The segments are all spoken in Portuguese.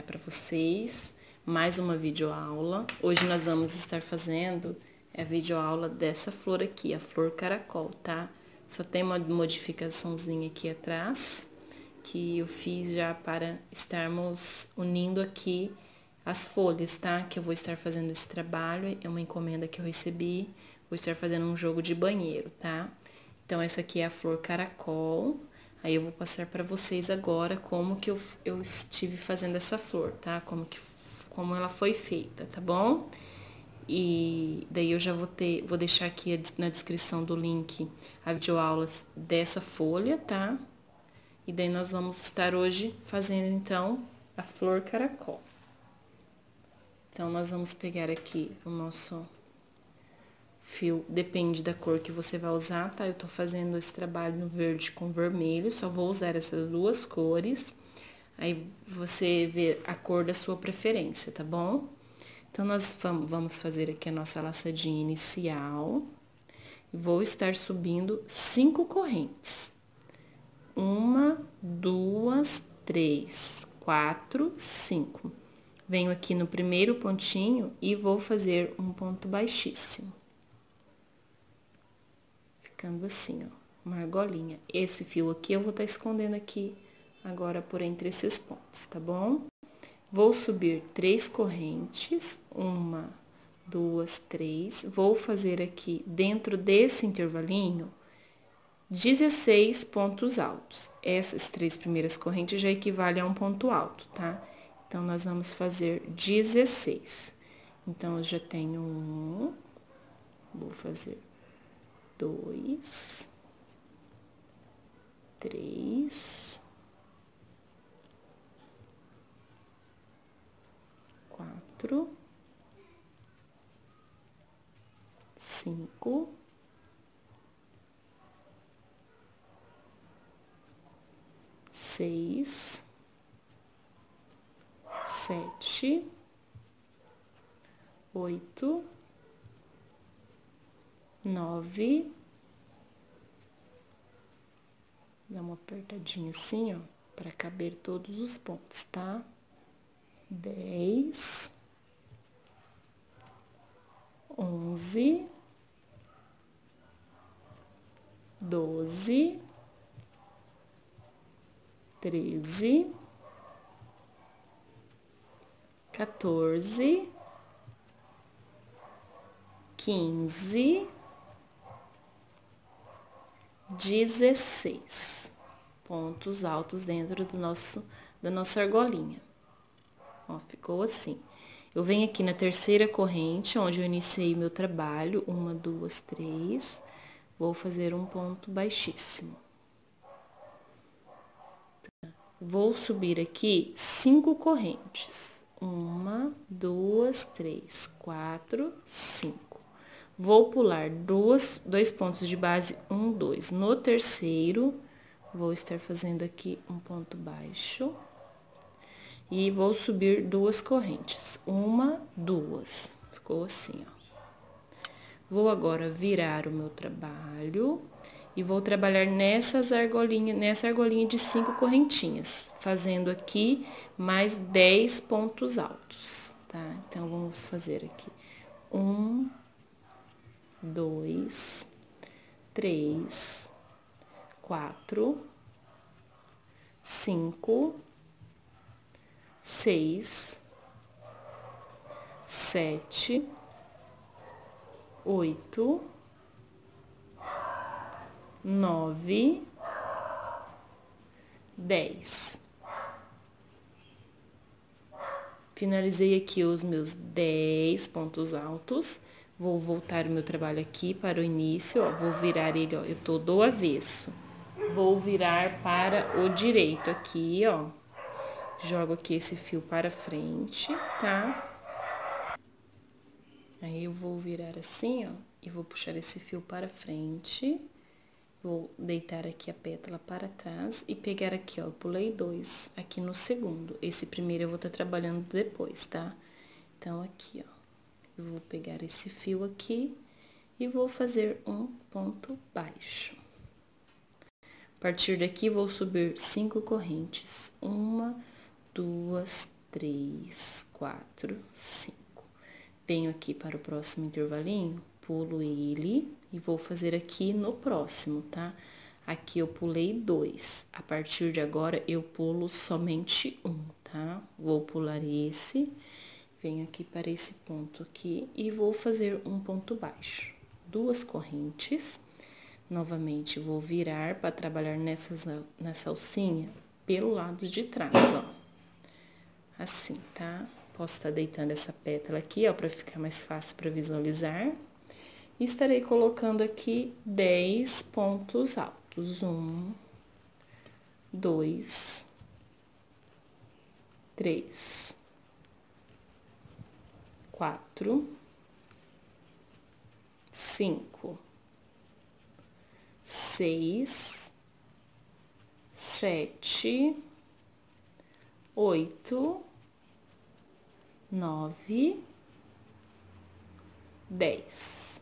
para vocês mais uma videoaula. Hoje nós vamos estar fazendo a videoaula dessa flor aqui, a flor caracol, tá? Só tem uma modificaçãozinha aqui atrás, que eu fiz já para estarmos unindo aqui as folhas, tá? Que eu vou estar fazendo esse trabalho, é uma encomenda que eu recebi, vou estar fazendo um jogo de banheiro, tá? Então, essa aqui é a flor caracol. Aí eu vou passar para vocês agora como que eu estive fazendo essa flor, tá? Como ela foi feita, tá bom? E daí eu já vou deixar aqui na descrição do link a videoaula dessa folha, tá? E daí nós vamos estar hoje fazendo, então, a flor caracol. Então, nós vamos pegar aqui o nosso fio, depende da cor que você vai usar, tá? Eu tô fazendo esse trabalho no verde com vermelho, só vou usar essas duas cores. Aí, você vê a cor da sua preferência, tá bom? Então, nós vamos fazer aqui a nossa laçadinha inicial. Vou estar subindo 5 correntes. 1, 2, 3, 4, 5. Venho aqui no primeiro pontinho e vou fazer um ponto baixíssimo. Ficando assim, ó, uma argolinha. Esse fio aqui eu vou estar escondendo aqui agora por entre esses pontos, tá bom? Vou subir 3 correntes, 1, 2, 3. Vou fazer aqui dentro desse intervalinho 16 pontos altos. Essas 3 primeiras correntes já equivalem a um ponto alto, tá? Então, nós vamos fazer 16. Então, eu já tenho 1, vou fazer 2, 3, 4, 5, 6, 7, 8, 9, dá uma apertadinha assim, ó, para caber todos os pontos, tá? 10, 11, 12, 13, 14, 15, 16 pontos altos dentro da nossa argolinha. Ó, ficou assim. Eu venho aqui na terceira corrente, onde eu iniciei meu trabalho, 1, 2, 3, vou fazer um ponto baixíssimo. Vou subir aqui 5 correntes. 1, 2, 3, 4, 5. Vou pular dois pontos de base, 1, 2. No terceiro, vou estar fazendo aqui um ponto baixo. E vou subir 2 correntes. 1, 2. Ficou assim, ó. Vou agora virar o meu trabalho e vou trabalhar nessa argolinha de 5 correntinhas, fazendo aqui mais 10 pontos altos, tá? Então, vamos fazer aqui 1, 2, 3, 4, 5, 6, 7, 8, 9, 10. Finalizei aqui os meus 10 pontos altos. Vou voltar o meu trabalho aqui para o início, ó. Vou virar ele, ó. Eu tô do avesso. Vou virar para o direito aqui, ó. Jogo aqui esse fio para frente, tá? Aí, eu vou virar assim, ó, e vou puxar esse fio para frente. Vou deitar aqui a pétala para trás e pegar aqui, ó, pulei 2 aqui no segundo. Esse primeiro eu vou estar trabalhando depois, tá? Então, aqui, ó, eu vou pegar esse fio aqui e vou fazer um ponto baixo. A partir daqui, vou subir 5 correntes. 1, 2, 3, 4, 5. Venho aqui para o próximo intervalinho, pulo ele e vou fazer aqui no próximo, tá? Aqui eu pulei 2. A partir de agora, eu pulo somente um, tá? Vou pular esse, venho aqui para esse ponto aqui e vou fazer um ponto baixo. 2 correntes. Novamente, vou virar para trabalhar nessa alcinha pelo lado de trás, ó. Assim, tá? Posso estar deitando essa pétala aqui, ó, para ficar mais fácil para visualizar. E estarei colocando aqui 10 pontos altos. 1, 2, 3, 4, 5, 6, 7, 8, 9, 10.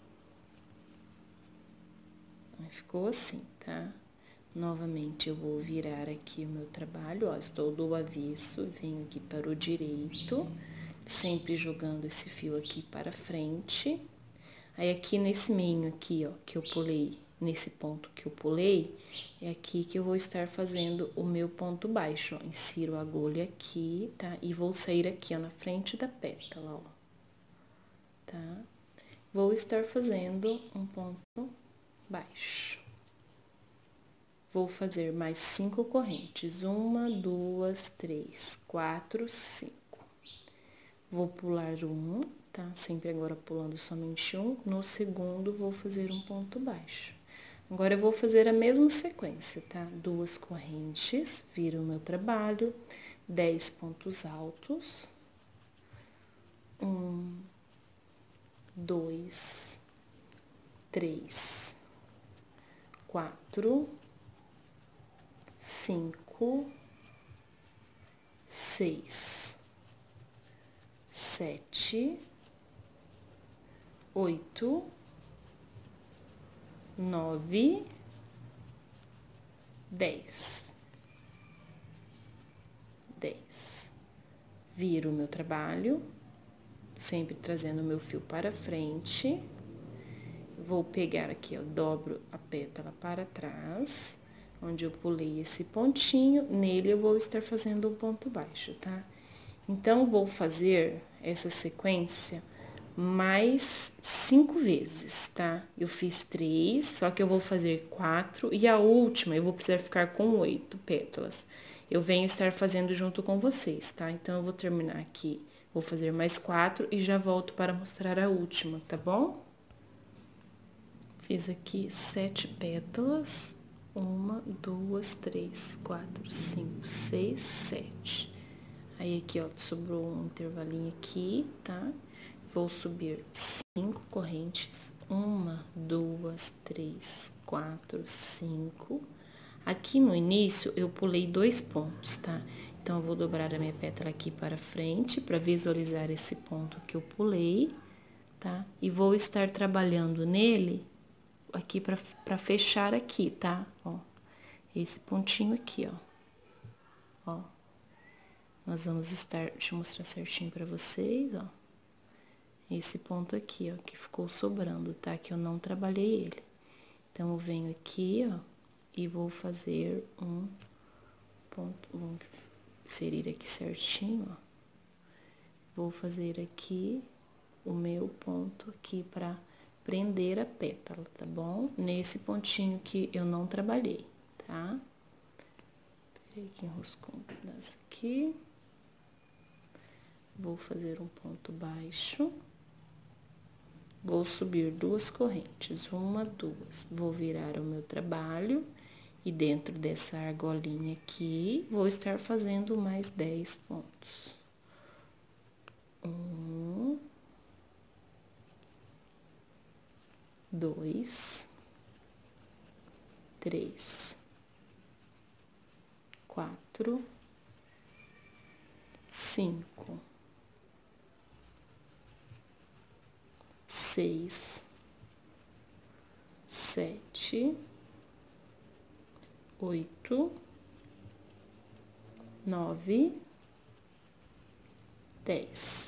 Ficou assim, tá? Novamente, eu vou virar aqui o meu trabalho, ó, estou do avesso, venho aqui para o direito, sempre jogando esse fio aqui para frente. Aí, aqui nesse meio aqui, ó, que eu pulei, nesse ponto que eu pulei, é aqui que eu vou estar fazendo o meu ponto baixo, ó. Insiro a agulha aqui, tá? E vou sair aqui, ó, na frente da pétala, ó. Tá? Vou estar fazendo um ponto baixo. Vou fazer mais 5 correntes. 1, 2, 3, 4, 5. Vou pular um, tá? Sempre agora pulando somente um. No segundo, vou fazer um ponto baixo. Agora, eu vou fazer a mesma sequência, tá? 2 correntes, viro o meu trabalho, 10 pontos altos. 1, 2, 3, 4, 5, 6, 7, 8, 9, 10. 10. Viro o meu trabalho, sempre trazendo o meu fio para frente. Vou pegar aqui, ó, dobro a pétala para trás, onde eu pulei esse pontinho, nele eu vou estar fazendo um ponto baixo, tá? Então, vou fazer essa sequência mais 5 vezes, tá? Eu fiz 3, só que eu vou fazer 4 e a última eu vou precisar ficar com 8 pétalas. Eu venho estar fazendo junto com vocês, tá? Então, eu vou terminar aqui, vou fazer mais 4 e já volto para mostrar a última, tá bom? Fiz aqui 7 pétalas, 1, 2, 3, 4, 5, 6, 7. Aí, aqui, ó, sobrou um intervalinho aqui, tá? Vou subir 5 correntes, 1, 2, 3, 4, 5. Aqui no início, eu pulei 2 pontos, tá? Então, eu vou dobrar a minha pétala aqui para frente, para visualizar esse ponto que eu pulei, tá? E vou estar trabalhando nele aqui para fechar aqui, tá? Ó, esse pontinho aqui, ó. Ó, nós vamos estar, deixa eu mostrar certinho para vocês, ó. Esse ponto aqui, ó, que ficou sobrando, tá? Que eu não trabalhei ele. Então, eu venho aqui, ó, e vou fazer um ponto, vou inserir aqui certinho, ó. Vou fazer aqui o meu ponto aqui pra prender a pétala, tá bom? Nesse pontinho que eu não trabalhei, tá? Peraí que enroscou um pedaço aqui. Vou fazer um ponto baixo. Vou subir 2 correntes, 1, 2. Vou virar o meu trabalho e dentro dessa argolinha aqui, vou estar fazendo mais 10 pontos. 1, 2, 3, 4, 5, 6, 7, 8, 9, 10.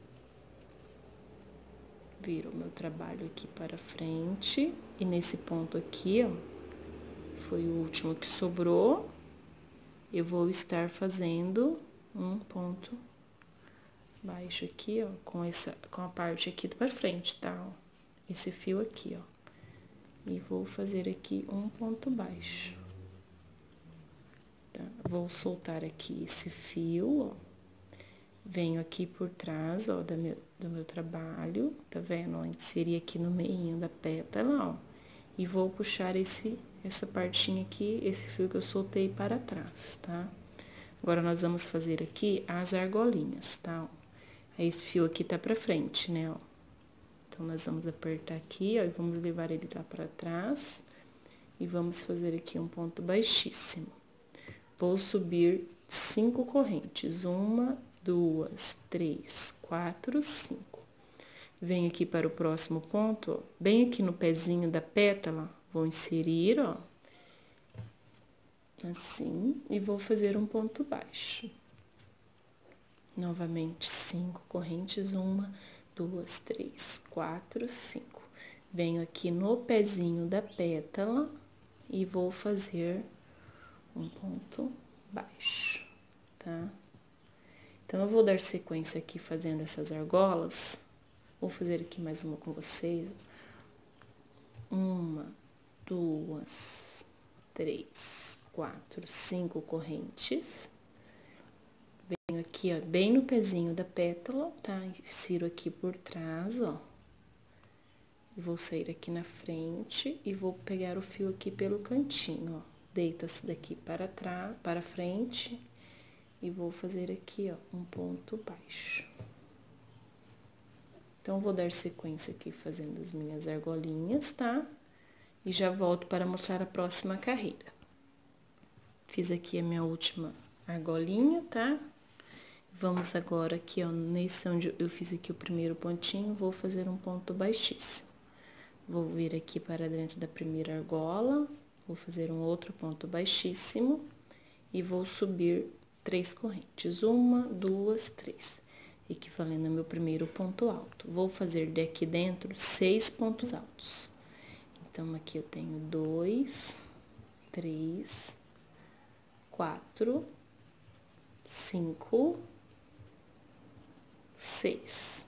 Viro o meu trabalho aqui para frente. E nesse ponto aqui, ó, foi o último que sobrou. Eu vou estar fazendo um ponto baixo aqui, ó, com a parte aqui para frente, tá? Ó, esse fio aqui, ó. E vou fazer aqui um ponto baixo. Tá? Vou soltar aqui esse fio, ó. Venho aqui por trás, ó, do meu trabalho, tá vendo? Ó, inseri aqui no meio da pétala, ó. E vou puxar essa partinha aqui, esse fio que eu soltei para trás, tá? Agora, nós vamos fazer aqui as argolinhas, tá? Aí, esse fio aqui tá pra frente, né, ó. Então, nós vamos apertar aqui, ó, e vamos levar ele lá pra trás. E vamos fazer aqui um ponto baixíssimo. Vou subir 5 correntes. 1, 2, 3, 4, 5. Venho aqui para o próximo ponto, ó, bem aqui no pezinho da pétala, vou inserir, ó, assim, e vou fazer um ponto baixo. Novamente, 5 correntes, 1, 2, 3, 4, 5. Venho aqui no pezinho da pétala e vou fazer um ponto baixo, tá? Então, eu vou dar sequência aqui fazendo essas argolas. Vou fazer aqui mais uma com vocês. 1, 2, 3, 4, 5 correntes. Venho aqui, ó, bem no pezinho da pétala, tá? Insiro aqui por trás, ó. E vou sair aqui na frente e vou pegar o fio aqui pelo cantinho, ó. Deito esse daqui para trás, para frente e vou fazer aqui, ó, um ponto baixo. Então, vou dar sequência aqui fazendo as minhas argolinhas, tá? E já volto para mostrar a próxima carreira. Fiz aqui a minha última argolinha, tá? Vamos agora aqui, ó, nesse onde eu fiz aqui o primeiro pontinho, vou fazer um ponto baixíssimo. Vou vir aqui para dentro da primeira argola, vou fazer um outro ponto baixíssimo e vou subir 3 correntes. 1, 2, 3. Equivalendo ao meu primeiro ponto alto. Vou fazer daqui dentro 6 pontos altos. Então, aqui eu tenho 2, 3, 4, 5, 6.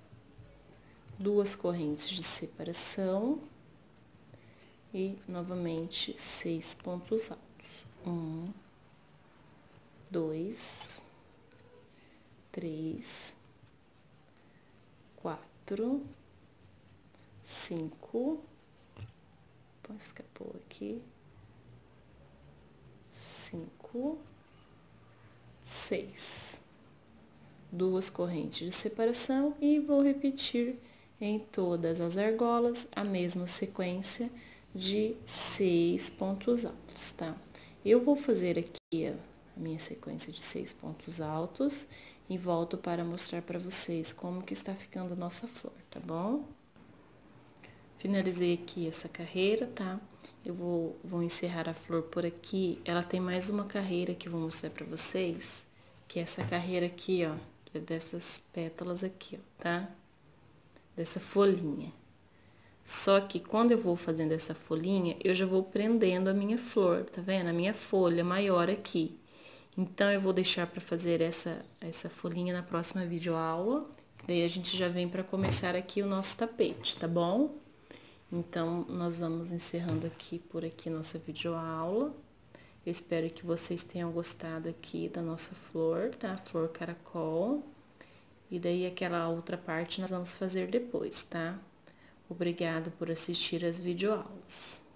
2 correntes de separação e, novamente, 6 pontos altos. 1, 2, 3, 4, 5, escapou aqui, 5, 6. 2 correntes de separação e vou repetir em todas as argolas a mesma sequência de 6 pontos altos, tá? Eu vou fazer aqui a minha sequência de 6 pontos altos e volto para mostrar para vocês como que está ficando a nossa flor, tá bom? Finalizei aqui essa carreira, tá? Eu vou encerrar a flor por aqui. Ela tem mais uma carreira que eu vou mostrar pra vocês, que é essa carreira aqui, ó, dessas pétalas aqui, ó, tá? Dessa folhinha. Só que quando eu vou fazendo essa folhinha, eu já vou prendendo a minha flor, tá vendo? A minha folha maior aqui. Então, eu vou deixar pra fazer essa folhinha na próxima videoaula. Daí, a gente já vem pra começar aqui o nosso tapete, tá bom? Então, nós vamos encerrando aqui por aqui nossa videoaula. Eu espero que vocês tenham gostado aqui da nossa flor, tá? Flor caracol. E daí, aquela outra parte nós vamos fazer depois, tá? Obrigado por assistir as videoaulas.